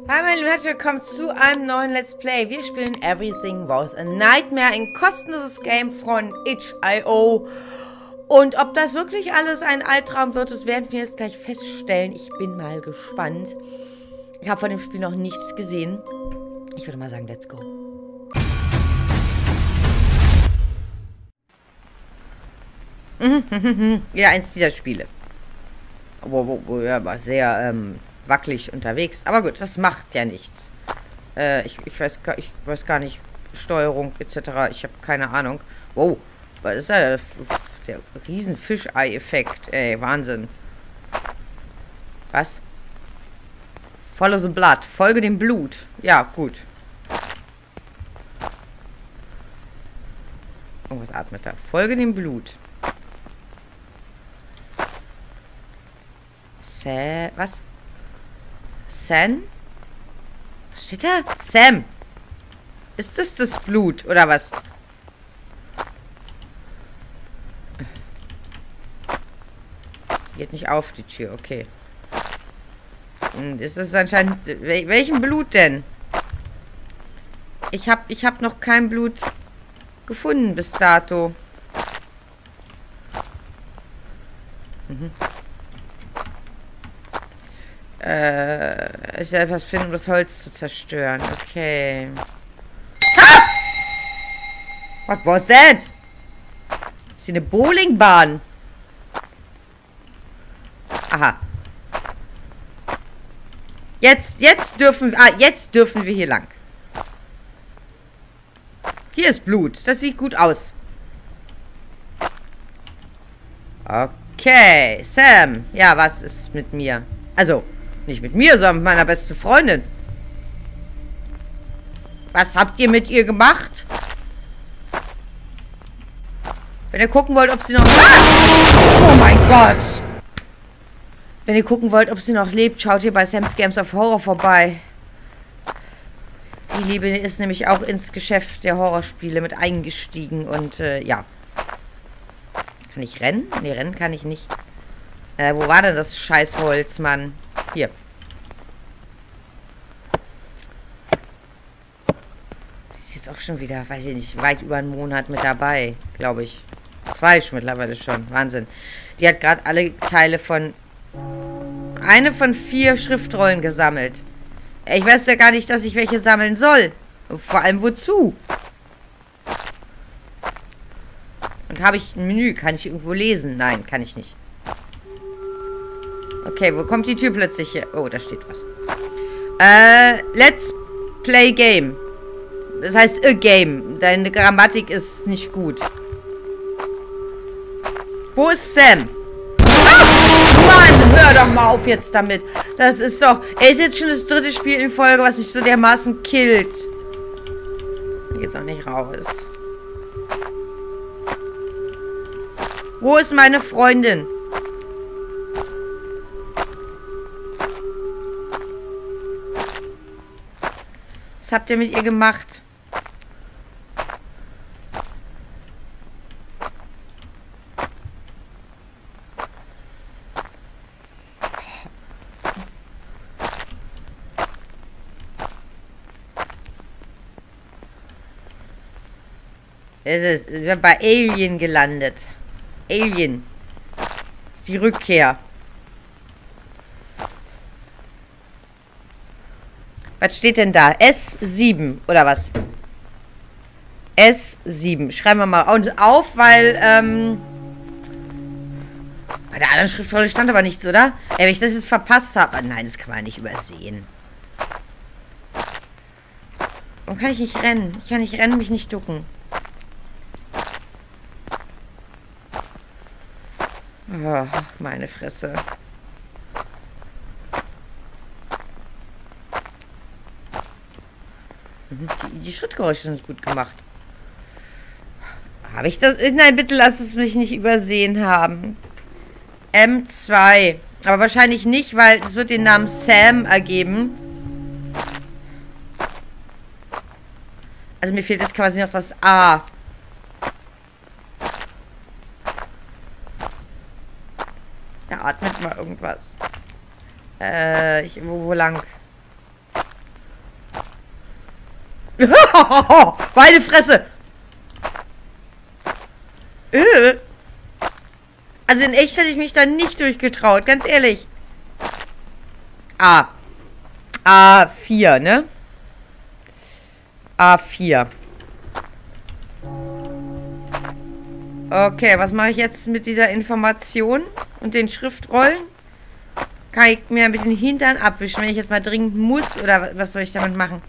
Hi meine Lieben, herzlich willkommen zu einem neuen Let's Play. Wir spielen Everything Was a Nightmare, ein kostenloses Game von itch.io. Und ob das wirklich alles ein Albtraum wird, das werden wir jetzt gleich feststellen. Ich bin mal gespannt. Ich habe von dem Spiel noch nichts gesehen. Ich würde mal sagen, let's go. Ja, eins dieser Spiele. Ja, war sehr wackelig unterwegs. Aber gut, das macht ja nichts. Ich weiß gar nicht. Steuerung etc. Ich habe keine Ahnung. Wow, was ist ja der riesen Fischei-Effekt. Ey, Wahnsinn. Was? Follow the blood. Folge dem Blut. Ja, gut. Irgendwas atmet da. Folge dem Blut. Was? Sam? Was steht da? Sam. Ist das Blut, oder was? Geht nicht auf, die Tür, okay. Und ist es anscheinend... Welchen Blut denn? Ich hab noch kein Blut gefunden bis dato. Ich will etwas finden, um das Holz zu zerstören. Okay. Ah! What was that? Ist hier eine Bowlingbahn? Aha. Jetzt dürfen wir hier lang. Hier ist Blut. Das sieht gut aus. Okay. Sam. Ja, was ist mit mir? Also, nicht mit mir, sondern mit meiner besten Freundin. Was habt ihr mit ihr gemacht? Wenn ihr gucken wollt, ob sie noch... Ah! Oh mein Gott! Wenn ihr gucken wollt, ob sie noch lebt, schaut ihr bei Sam's Games of Horror vorbei. Die Liebe ist nämlich auch ins Geschäft der Horrorspiele mit eingestiegen und, ja. Kann ich rennen? Nee, rennen kann ich nicht. Wo war denn das Scheißholz, Mann? Hier. Das ist jetzt auch schon wieder, weiß ich nicht, weit über einen Monat mit dabei, glaube ich. 2 schon mittlerweile schon. Wahnsinn. Die hat gerade alle Teile von... Eine von 4 Schriftrollen gesammelt. Ich weiß ja gar nicht, dass ich welche sammeln soll. Und vor allem wozu? Und habe ich ein Menü? Kann ich irgendwo lesen? Nein, kann ich nicht. Okay, wo kommt die Tür plötzlich her? Oh, da steht was. Let's play game. Das heißt a game. Deine Grammatik ist nicht gut. Wo ist Sam? Ah! Mann, hör doch mal auf jetzt damit. Das ist doch... Er ist jetzt schon das 3. Spiel in Folge, was mich so dermaßen killt. Hier geht's auch nicht raus. Wo ist meine Freundin? Was habt ihr mit ihr gemacht? Wir sind bei Alien gelandet. Alien. Die Rückkehr. Was steht denn da? S7, oder was? S7. Schreiben wir mal auf, weil, bei der anderen Schriftrolle stand aber nichts, oder? Wenn ich das jetzt verpasst habe. Nein, das kann man nicht übersehen. Warum kann ich nicht rennen? Ich kann nicht rennen, mich nicht ducken. Oh, meine Fresse. Die Schrittgeräusche sind gut gemacht. Habe ich das? Nein, bitte lass es mich nicht übersehen haben. M2. Aber wahrscheinlich nicht, weil es wird den Namen Sam ergeben. Also mir fehlt jetzt quasi noch das A. Ja, atmet mal irgendwas. Wo lang? Meine Fresse! Also in echt hätte ich mich da nicht durchgetraut, ganz ehrlich. A4, ne? A4. Okay, was mache ich jetzt mit dieser Information und den Schriftrollen? Kann ich mir ein bisschen den Hintern abwischen, wenn ich jetzt mal dringend muss? Oder was soll ich damit machen?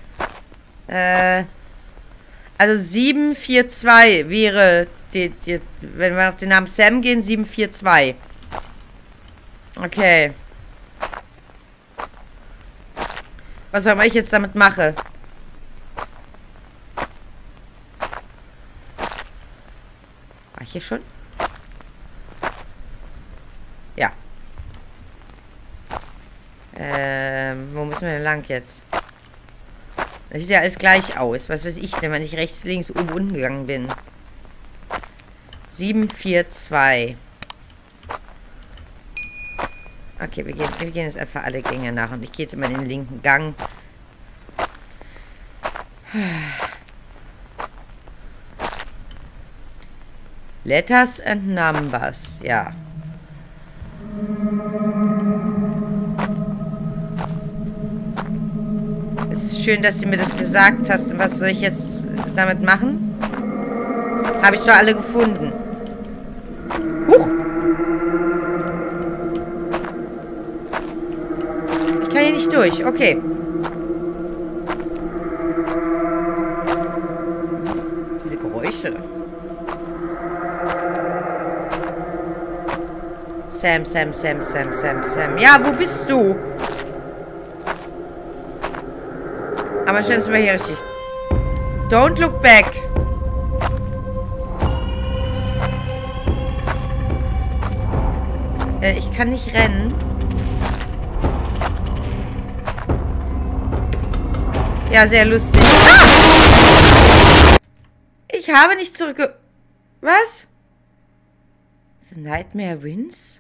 Also 742 wäre, wenn wir nach dem Namen Sam gehen, 742. Okay. Was auch immer ich jetzt damit mache. War ich hier schon? Ja. Wo müssen wir denn lang jetzt? Das sieht ja alles gleich aus. Was weiß ich denn, wenn ich rechts, links, oben, unten gegangen bin? 742. Okay, wir gehen jetzt einfach alle Gänge nach. Und ich gehe jetzt immer in den linken Gang. Letters and Numbers. Ja. Es ist schön, dass du mir das gesagt hast. Was soll ich jetzt damit machen? Habe ich doch alle gefunden. Huch! Ich kann hier nicht durch. Okay. Diese Geräusche. Sam. Ja, wo bist du? Aber stellen Sie mal hier richtig. Don't look back. Ich kann nicht rennen. Ja, sehr lustig. Ah! Ich habe nicht zurückge... Was? The Nightmare Wins?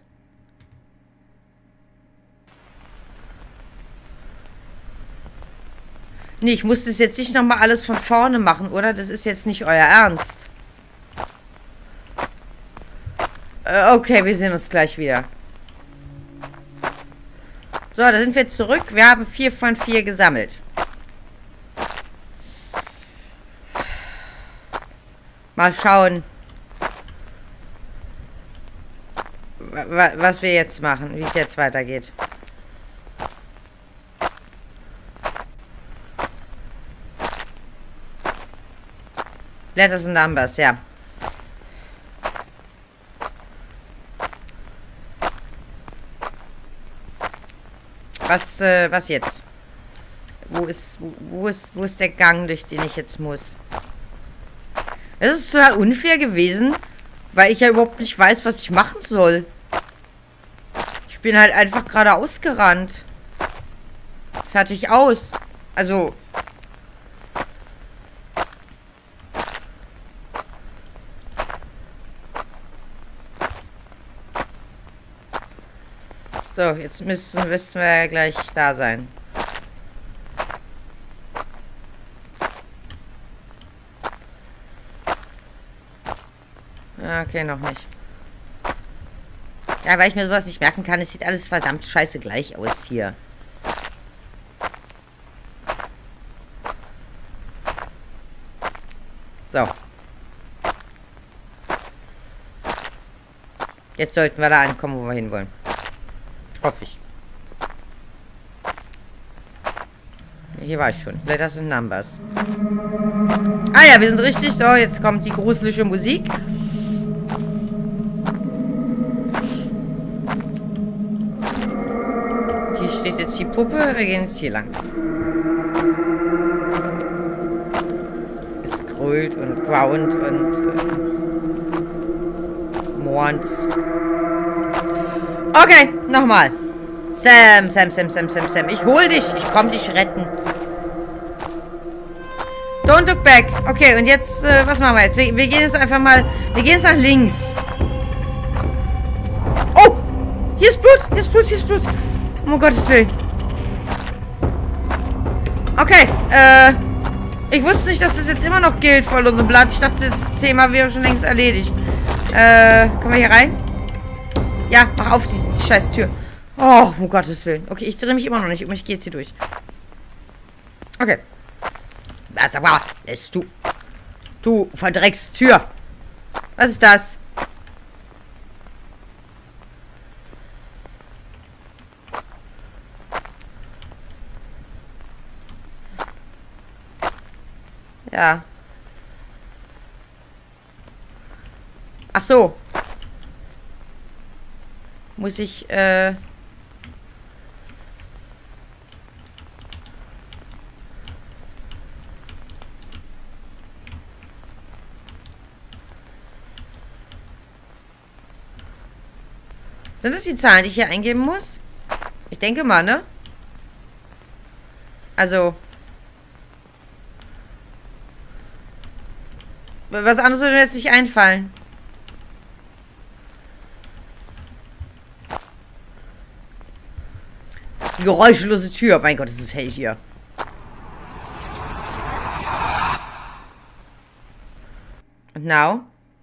Nee, ich muss das jetzt nicht nochmal alles von vorne machen, oder? Das ist jetzt nicht euer Ernst. Okay, wir sehen uns gleich wieder. So, da sind wir jetzt zurück. Wir haben 4 von 4 gesammelt. Mal schauen, was wir jetzt machen, wie es jetzt weitergeht. Letters and Numbers, ja. Was jetzt? Wo ist der Gang, durch den ich jetzt muss? Das ist total unfair gewesen, weil ich ja überhaupt nicht weiß, was ich machen soll. Ich bin halt einfach geradeaus gerannt. Fertig aus. Also... So, jetzt müssen wir gleich da sein. Okay, noch nicht. Ja, weil ich mir sowas nicht merken kann, es sieht alles verdammt scheiße gleich aus hier. So. Jetzt sollten wir da ankommen, wo wir hinwollen. Hoffe ich. Hier war ich schon. Letters and Numbers. Ah ja, wir sind richtig. So, jetzt kommt die gruselige Musik. Hier steht jetzt die Puppe. Wir gehen jetzt hier lang. Es grölt und graunt und morns. Okay, nochmal. Sam. Ich hol dich. Ich komm dich retten. Don't look back. Okay, und jetzt, was machen wir jetzt? Wir gehen jetzt einfach mal... Wir gehen jetzt nach links. Oh! Hier ist Blut. Um Gottes Willen. Okay, Ich wusste nicht, dass das jetzt immer noch gilt, voll und Blatt. Ich dachte, das Thema wäre schon längst erledigt. Können wir hier rein? Ja, mach auf die scheiß Tür. Oh, um Gottes Willen. Okay, ich drehe mich immer noch nicht um. Ich gehe jetzt hier durch. Okay. Was aber ist du? Du Verdreckstür. Was ist das? Ja. Ach so. Muss ich, Sind das die Zahlen, die ich hier eingeben muss? Ich denke mal, ne? Also. Was anderes würde mir jetzt nicht einfallen. Die geräuschlose Tür. Mein Gott, es ist hell hier. Und now?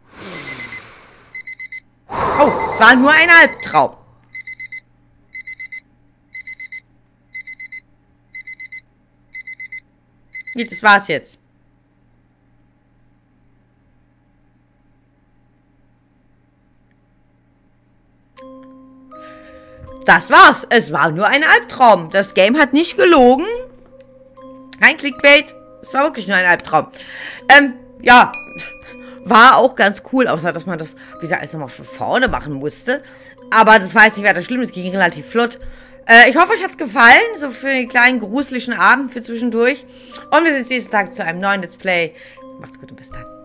Oh, es war nur ein Albtraum. Nee, das war's jetzt. Das war's. Es war nur ein Albtraum. Das Game hat nicht gelogen. Kein Clickbait. Es war wirklich nur ein Albtraum. Ja. War auch ganz cool, außer dass man das, wie gesagt, alles nochmal von vorne machen musste. Aber das war jetzt nicht weiter schlimm. Es ging relativ flott. Ich hoffe, euch hat's gefallen. So für einen kleinen gruseligen Abend für zwischendurch. Und wir sehen uns nächsten Tag zu einem neuen Let's Play. Macht's gut und bis dann.